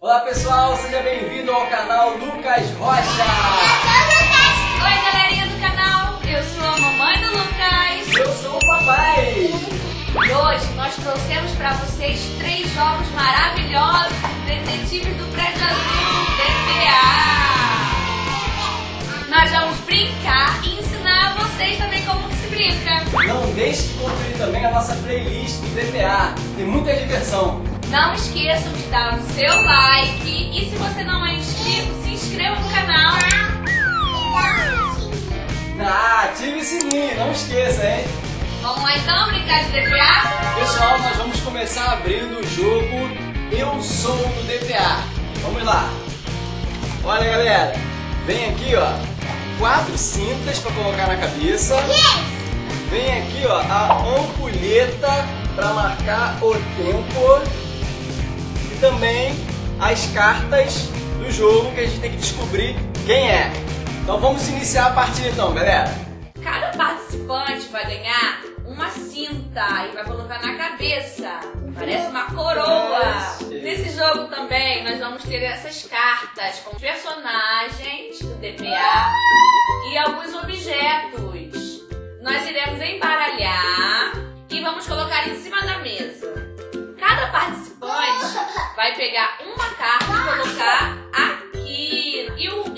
Olá pessoal, seja bem-vindo ao canal Lucas Rocha! Oi galerinha do canal, eu sou a mamãe do Lucas. Eu sou o papai! E hoje nós trouxemos para vocês 3 jogos maravilhosos de detetives do Prédio Azul, DPA. Nós vamos brincar e ensinar a vocês também como que se brinca. Não deixe de conferir também a nossa playlist do DPA, tem muita diversão. Não esqueçam de dar o seu like e se você não é inscrito, se inscreva no canal. Ative o sininho, não esqueça, hein? Vamos lá então brincar de DPA? Pessoal, nós vamos começar abrindo o jogo Eu Sou do DPA. Vamos lá. Olha galera, vem aqui ó, 4 cintas para colocar na cabeça. Vem aqui ó, a ampulheta para marcar o tempo. E também as cartas do jogo que a gente tem que descobrir quem é. Então vamos iniciar a partida então, galera. Cada participante vai ganhar uma cinta e vai colocar na cabeça. Parece uma coroa. Nesse jogo também nós vamos ter essas cartas com personagens do DPA e alguns objetos. Nós iremos embaralhar e vamos colocar em cima da mesa. Cada participante vai pegar uma carta e colocar aqui.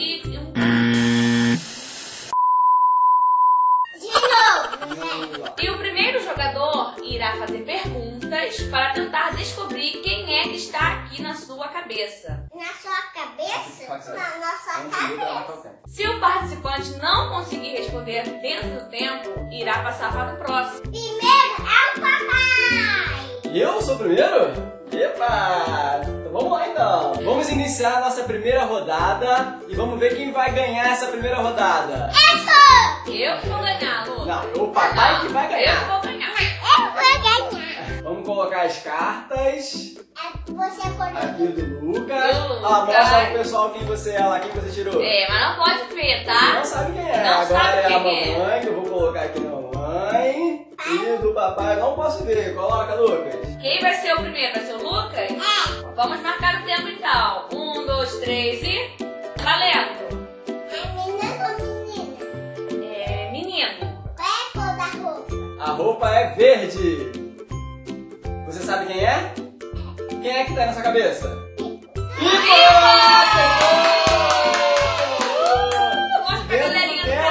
E o primeiro jogador irá fazer perguntas para tentar descobrir quem é que está aqui na sua cabeça. Na sua cabeça? Não, na sua cabeça. Se o participante não conseguir responder dentro do tempo, irá passar para o próximo. Primeiro é o papai! Eu sou o primeiro? Epa! Então vamos lá então. Vamos iniciar a nossa primeira rodada e vamos ver quem vai ganhar essa primeira rodada. Eu que vou ganhar, Lu. Não, o papai que vai ganhar. Eu vou ganhar. Eu vou ganhar. Vamos colocar as cartas Você acordou. aqui do Lucas. Do Lucas. Mostra pro pessoal quem você é lá, quem você tirou. É, mas não pode ver, tá? Não sabe quem é. Não Agora sabe é a quem é. mamãe, que eu vou colocar aqui na mamãe. E do papai eu não posso ver. Coloca, Lucas. Quem vai ser o primeiro? Vai ser o Lucas? Vamos marcar o tempo então. 1, 2, 3 e... valendo! Menina ou menina? É, menino. Qual é a cor da roupa? A roupa é verde. Você sabe quem é? Quem é que tá na sua cabeça? Pipo! Mostra pra galerinha do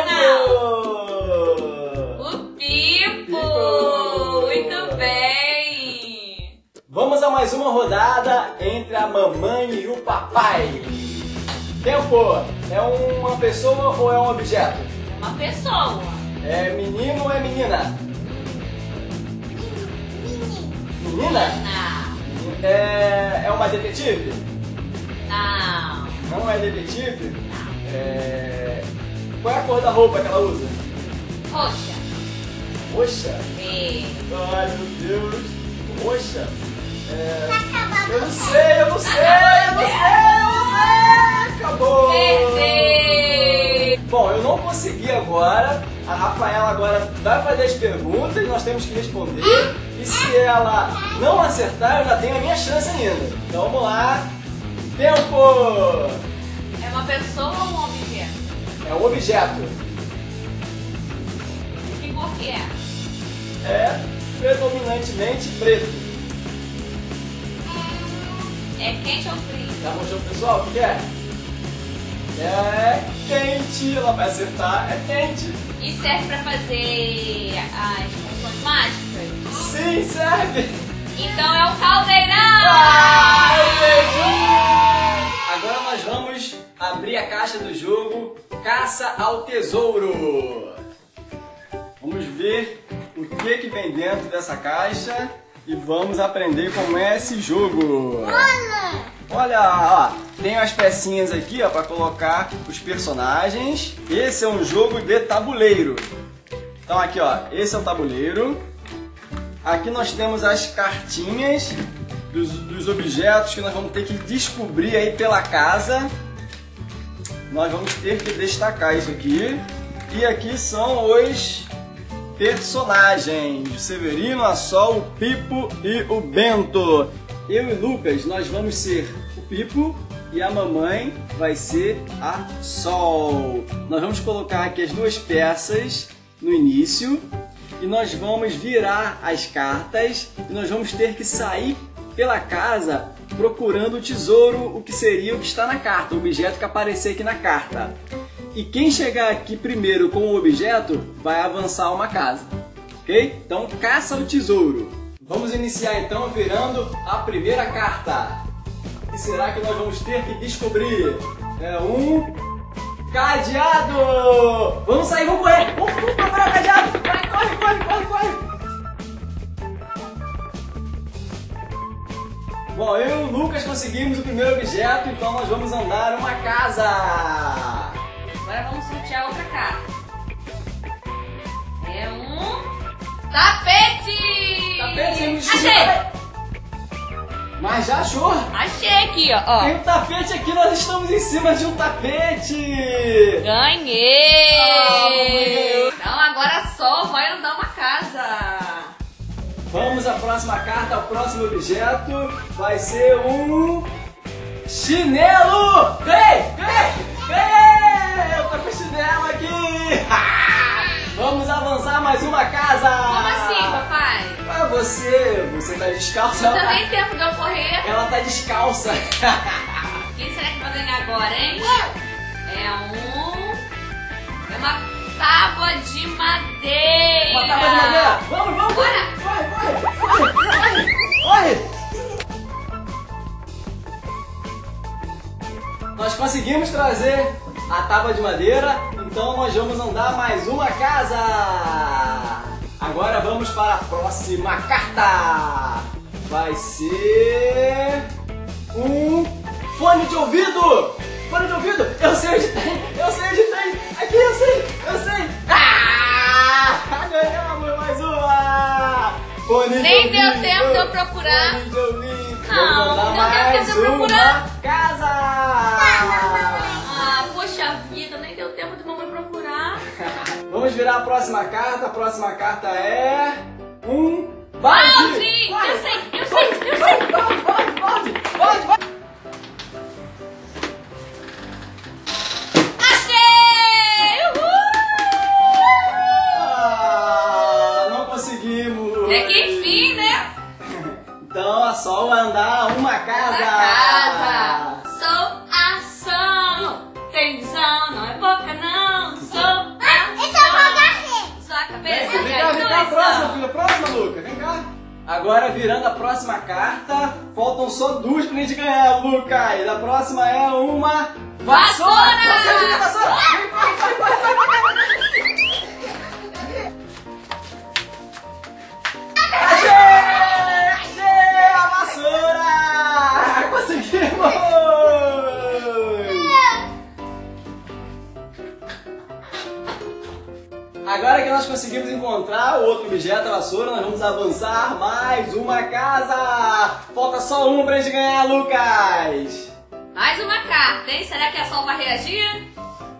canal. O Pipo! Muito bem! Vamos a mais uma rodada entre a mamãe e o papai. Tempo! É uma pessoa ou é um objeto? Uma pessoa. É menino ou é menina? Menina? Não. É uma detetive? Não. Não é detetive? Qual é a cor da roupa que ela usa? Roxa. Roxa? É. Ai meu Deus! Roxa? Acabado. Eu não sei! Acabou! Verde. Bom, eu não consegui agora. A Rafaela agora vai fazer as perguntas, nós temos que responder. E se ela não acertar, eu já tenho a minha chance ainda. Então vamos lá. Tempo! É uma pessoa ou um objeto? É um objeto. Que cor que é? É predominantemente preto. É quente ou frio? Já mostrou pro pessoal o que é? É quente, ela vai acertar, é quente. E serve pra fazer as funções mágicas? Sim, serve! Então é o caldeirão! Ai, agora nós vamos abrir a caixa do jogo Caça ao Tesouro. Vamos ver o que vem dentro dessa caixa e vamos aprender como é esse jogo. Olha, ó, tem as pecinhas aqui, ó, para colocar os personagens. Esse é um jogo de tabuleiro. Então aqui, ó, esse é o tabuleiro. Aqui nós temos as cartinhas dos objetos que nós vamos ter que descobrir aí pela casa. Nós vamos ter que destacar isso aqui. E aqui são os personagens: o Severino, a Sol, o Pipo e o Bento. Eu e o Lucas, nós vamos ser o Pipo e a mamãe vai ser a Sol. Nós vamos colocar aqui as duas peças no início e nós vamos virar as cartas e nós vamos ter que sair pela casa procurando o tesouro, o que seria o que está na carta, o objeto que aparecer aqui na carta. E quem chegar aqui primeiro com o objeto vai avançar uma casa, ok? Então caça o tesouro. Vamos iniciar então virando a primeira carta. O que será que nós vamos ter que descobrir? É um cadeado! Vamos sair, vamos correr! Vamos procurar o cadeado! Vai, corre, corre, corre, corre! Bom, eu e o Lucas conseguimos o primeiro objeto, então nós vamos andar uma casa! Agora vamos sortear outra carta. É um tapete! Tapete, achei! Mas já achou? Achei aqui, ó. Tem um tapete aqui, nós estamos em cima de um tapete! Ganhei! Então agora só vai andar uma casa. Vamos à próxima carta, o próximo objeto vai ser um chinelo! Ganhei! Ganhei! Ganhei! Eu tô com o chinelo aqui! Vamos avançar mais uma casa! Como assim, papai? Ah, você tá descalça? Não deu nem tempo de eu correr. Ela tá descalça! Quem será que vai ganhar agora, hein? É uma tábua de madeira. Uma tábua de madeira! Vamos, vamos! Bora! Corre, corre! Corre! Corre! Nós conseguimos trazer a tábua de madeira, então nós vamos andar mais uma casa! Agora vamos para a próxima carta! Vai ser um fone de ouvido! Fone de ouvido! Eu sei onde tem! Eu sei onde tem! Aqui eu sei! Eu sei! Ah! Ganhamos mais uma! Fone de Nem ouvido! deu tempo de eu procurar. Fone de ouvido! Não, Vamos andar não deu tempo de eu mais procurar. uma casa! Ah, poxa vida, nem deu tempo de mamãe procurar. Vamos virar a próxima carta. A próxima carta é um balde. Balde! Vai, Eu sei, eu vai, sei, eu vai, sei. Balde, balde, balde, balde, balde. Achei! Uhul! Ah, não conseguimos. É que enfim, né? Então a Sol vai andar uma casa. Casa. Sou ação. Tensão, não é boca não. Sou ação. Sua cabeça Vem de cá, próxima, atenção. filha. Próxima, Luca. Vem cá. Agora, virando a próxima carta, faltam só duas pra gente ganhar, Luca. E a próxima é uma vassoura. Vassoura! Vassoura! Vem, vai, vai, vai, vai, vai. Achei! Achei a vassoura! Conseguimos! Agora que nós conseguimos encontrar o outro objeto, a vassoura, nós vamos avançar mais uma casa! Falta só uma pra gente ganhar, Lucas! Mais uma carta, hein? Será que a Sol vai reagir?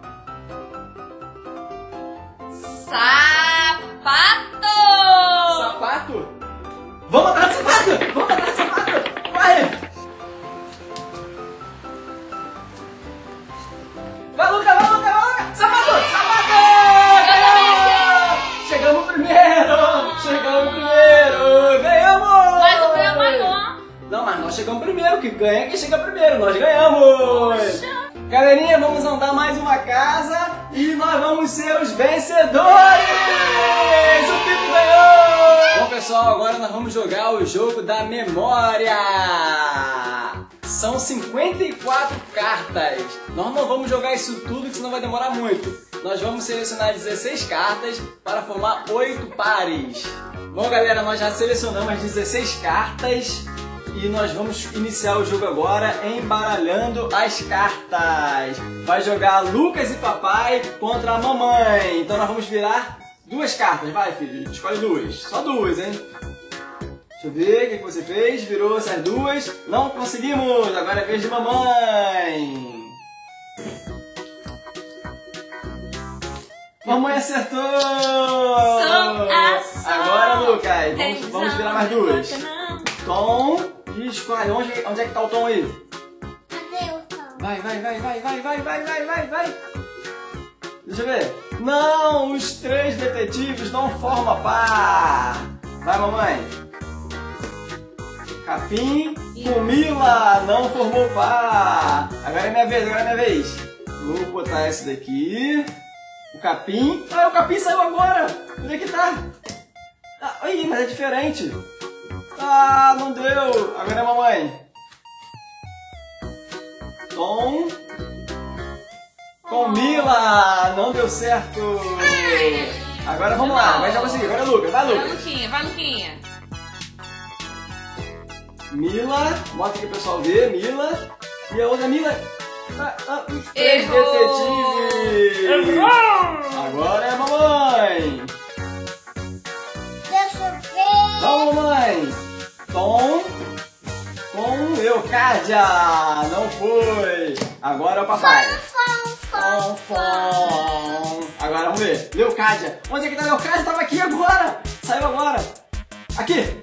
Sapato! Sapato? Vamos atrás do sapato! Vamos atrás do sapato! Corre! Vai, Lucas! Vai, Lucas! Vai, Lucas! Sapato! Sapato! Chegamos primeiro! Chegamos primeiro! Ganhamos! Mas o meu ganhou. Não, mas nós chegamos primeiro, que ganha quem chega primeiro, nós ganhamos! Poxa. Galerinha, vamos andar mais uma casa e nós vamos ser os vencedores! O Pipo ganhou! Bom, pessoal, agora nós vamos jogar o jogo da memória! São 54 cartas. Nós não vamos jogar isso tudo, que senão vai demorar muito. Nós vamos selecionar 16 cartas para formar 8 pares. Bom, galera, nós já selecionamos as 16 cartas e nós vamos iniciar o jogo agora embaralhando as cartas. Vai jogar Lucas e papai contra a mamãe. Então nós vamos virar duas cartas. Vai, filho, escolhe duas. Só duas, hein? Deixa eu ver o que você fez. Virou essas duas. Não conseguimos. Agora é a vez de mamãe. Mamãe acertou! Agora, Lucas, vamos virar mais duas. Tom, e escolhe. Onde é que tá o Tom aí? Vai. Deixa eu ver. Não, os 3 detetives não formam par. Vai, mamãe. Capim com Mila não formou par. Agora é minha vez, Vou botar esse daqui. O Capim. Ah, o Capim saiu agora. Onde é que tá? Ih, mas é diferente. Ah, não deu. Agora é mamãe. Tom com Mila. Não deu certo. Agora vamos lá. Agora já consegui. Agora é Lucas. Vai, Lucas. Vai, Luquinha. Mila. Mostra aqui o pessoal ver. Mila. E a outra Mila. Os 3 Errou. detetives. Errou. Agora é a mamãe. Deixa eu ver. Vamos, mamãe. Tom com Leocádia. Não foi. Agora é o papai. Agora vamos ver. Leocádia. Onde é que tá a Leocádia? Tava aqui agora. Saiu agora. Aqui.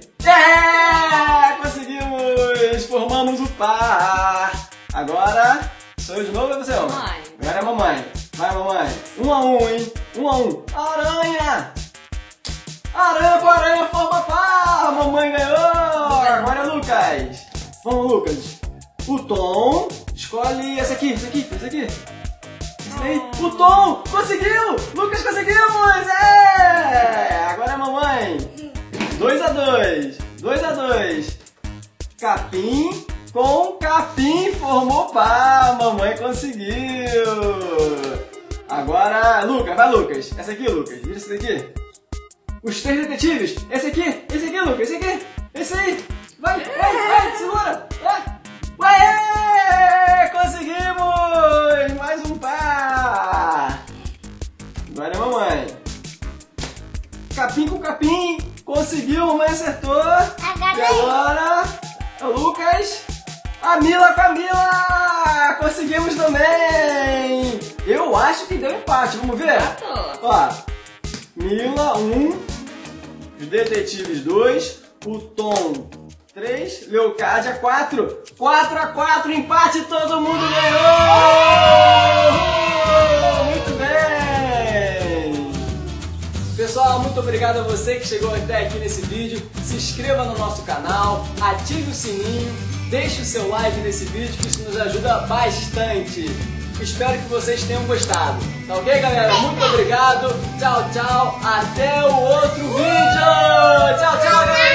Conseguimos. Formamos o par. Agora sou eu de novo ou você? Mamãe. Agora é a mamãe. Vai, mamãe. 1 a 1, hein? 1 a 1. Aranha. Aranha com aranha forma par. A mamãe ganhou. Agora é Lucas. Vamos, Lucas. O Tom escolhe esse aqui. Esse daí. O Tom conseguiu. Lucas conseguimos. Agora é a mamãe. 2 a 2. Capim com Capim formou par. Mamãe conseguiu. Agora, Lucas. Vai, Lucas. Essa aqui, Lucas. Vira esse daqui. Os 3 detetives. Esse aqui, Lucas. Esse aí. Vai, segura. Conseguimos. Mais um par. Agora é a mamãe. Capim com Capim. Conseguiu, mamãe acertou. E agora é o Lucas. A Mila com a Mila. Conseguimos também. Eu acho que deu empate. Vamos ver? Ó, Mila 1. Os detetives 2. O Tom 3. Leocádia 4. 4 a 4. Empate. Todo mundo ganhou. Muito bem. Pessoal, muito obrigado a você que chegou até aqui nesse vídeo. Se inscreva no nosso canal, ative o sininho, deixe o seu like nesse vídeo, que isso nos ajuda bastante. Espero que vocês tenham gostado. Tá ok, galera? Muito obrigado. Tchau, tchau. Até o outro vídeo. Tchau, galera.